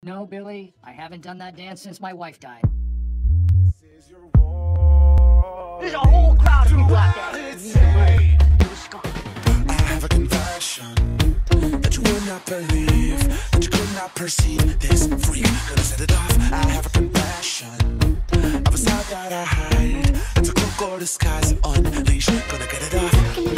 No, Billy, I haven't done that dance since my wife died. This is your war. There's a whole crowd of people out there. I have a confession that you would not believe, that you could not perceive. This freak, gonna set it off. I have a confession of a side that I hide. It's a cloak or disguise, unleash, gonna get it off.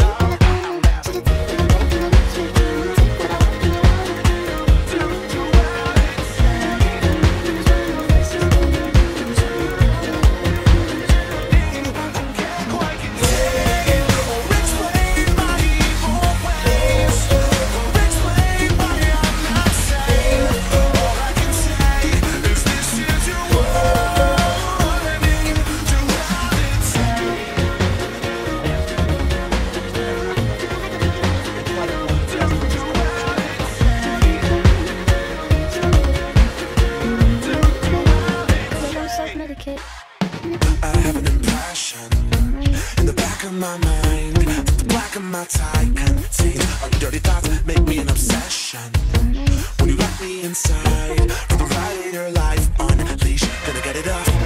I have an impression in the back of my mind, the black of my tie contains all your dirty thoughts, make me an obsession. When you let me inside, from the ride of your life, unleash, gonna get it off.